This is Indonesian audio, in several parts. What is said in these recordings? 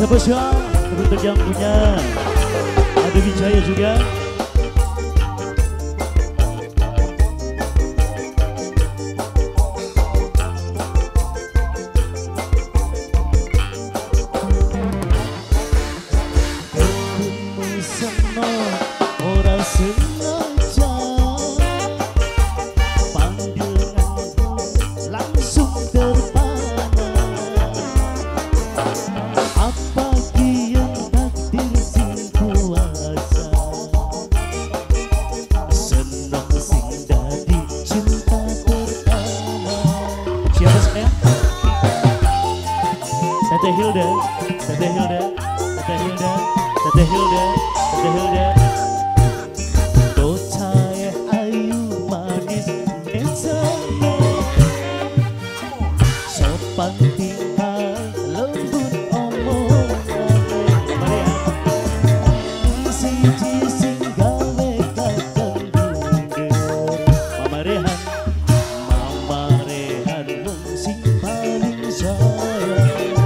spesial untuk yang punya ada Wijaya juga. Ketemu seno ora sengaja, panggilanku langsung terpana. Apa yang takdir sing kuasa, seneng sing dadi cinta pertama. Siapa sayang? Tete Hilda, Tete Hilda, Tete Hilda, Tete Hilda, Tete Hilda. Bocah ayu manis mesra, sopan tingkah lembut omongan. Siji sing gawe kakang bunder, Mama Rehan, Mama Rehan wong sing paling sayang.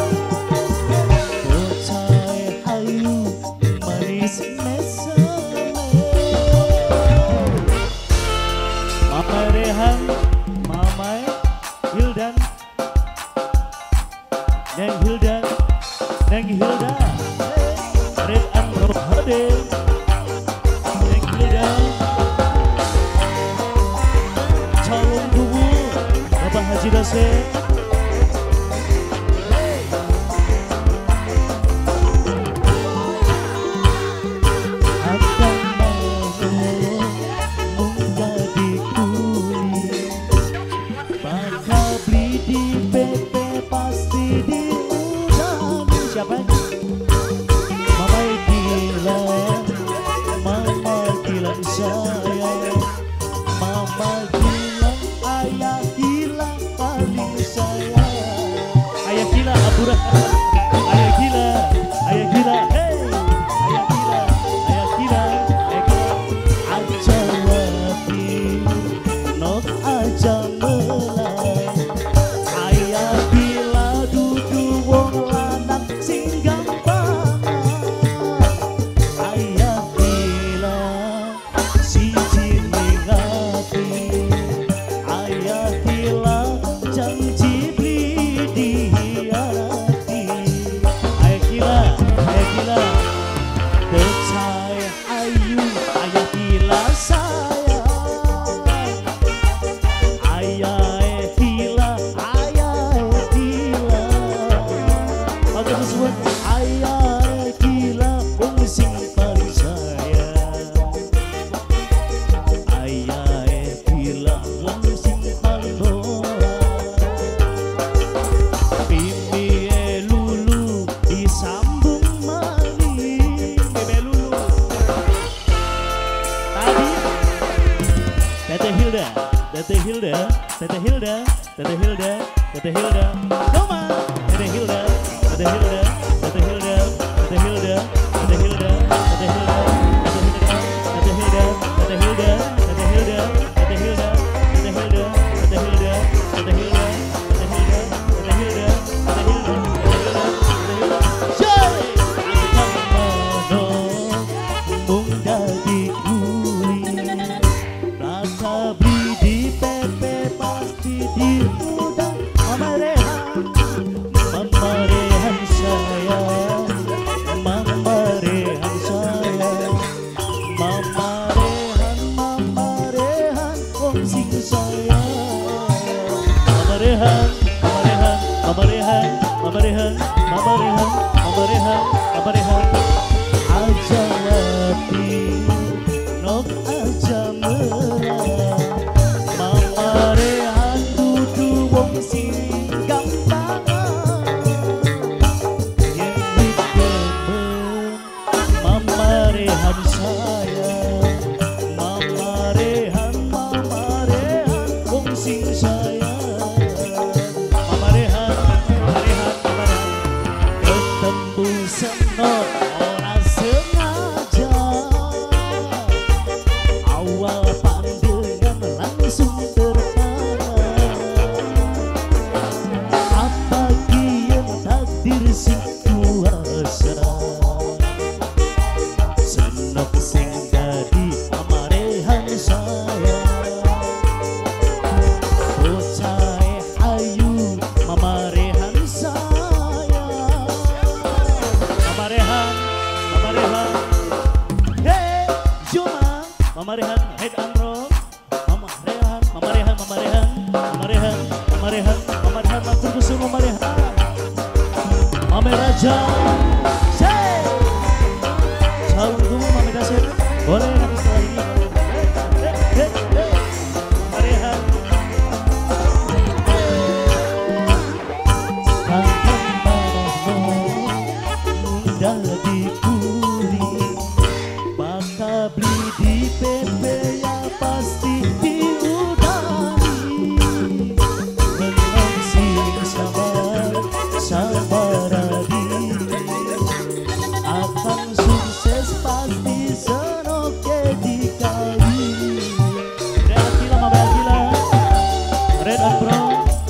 Bocah ayu manis mesra, Mama Rehan, Mama Hildan, Neng Hildan, Neng Hilda, Red and Rohade, Neng Hilda, calon kubu Bapak Haji Dasep. akan mau menjadi kuli, bakal beli di PP pasti diundang. Siapa? Mama gila, Mama gila sayang, Mama gila, ayah gila paling sayang. Ayah gila, Abura. Ayah gila, Ayah gila, hey. Ayah gila, Ayah gila, Ayah gila. Aja wapi, nok aja melai. Ayah bila dudu wong lanang sing gampang. Ayah bila siji ning ati. Ayah bila janji beli dihianati. Ayah gila, Ayah gila. Bocah ayu, ayah gila sayang. Ayah gila, ayah gila. Oke, tersebut. Ayah gila, wong sing paling sayang. Ayah gila, wong sing paling norak. Pipi lulu disambung malih. Bebe Lulu. Tadi Tete Hilda, Tete Hilda, Tete Hilda, Tete Hilda, Tete Hilda. Come on. Tete Hilda, Tete Hilda, Tete Hilda, Tete Hilda, Tete Hilda, Tete Hilda, Tete Hilda, Tete Hilda, Tete Hilda, Tete Hilda, Tete Hilda, Tete Hilda, Tete Hilda, Tete Hilda, Tete Hilda, Tete Hilda, Tete Hilda, Tete Hilda. Jai! Mano mung dadi kuli, rasa beli di PP pasti diundang. Mama Rehan, Mama Rehan sayang, Mama Rehan sayang, Mama Rehan wong sing sayang. Mama Rehan, Mama Rehan, Mama Rehan, Mama Rehan, Mama Rehan, Mama Rehan, Mama Rehan. Aja wapi, nok aja melai. Mama Rehan dudu wong sing gampang. Yen ditemen, Mama Rehan sayang, Mama Rehan wong sing sayang. Mama Rehan, Mama Rehan, Mama Rehan. Ketemu seno ora sengaja, awal pandangan langsung terpana. Apa yang takdir sing kuasa, Mama Rehan, head and roll. Mama Rehan, Mama Rehan, Mama Rehan, Mama Rehan, Mama Rehan, Mama Rehan, matur kusum Mama Rehan. Mama Raja, say. Calon tunggu Mama Dasyat, boleh nanti setelah ini. Mama Rehan. Dadi kuri bakal beli di PP ya pasti diudari menang sing sabar akan sukses pasti senoke dikali. Red Gila Mama Gila Red and Bro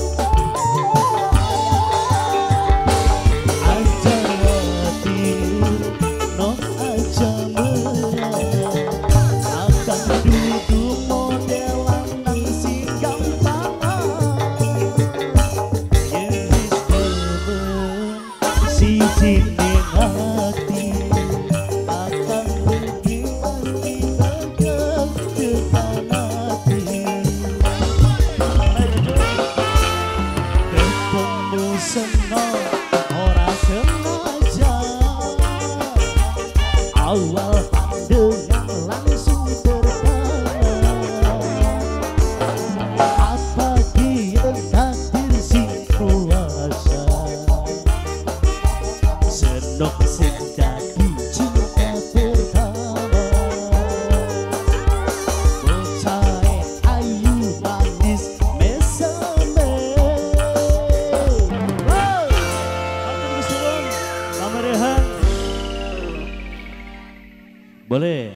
awal dengan langsung terkenal. Apa dia takdir si kuasa senok sing jadi cinta pertama. Bocah ayu manis mesame. Wow, Mama Rehan. Boleh.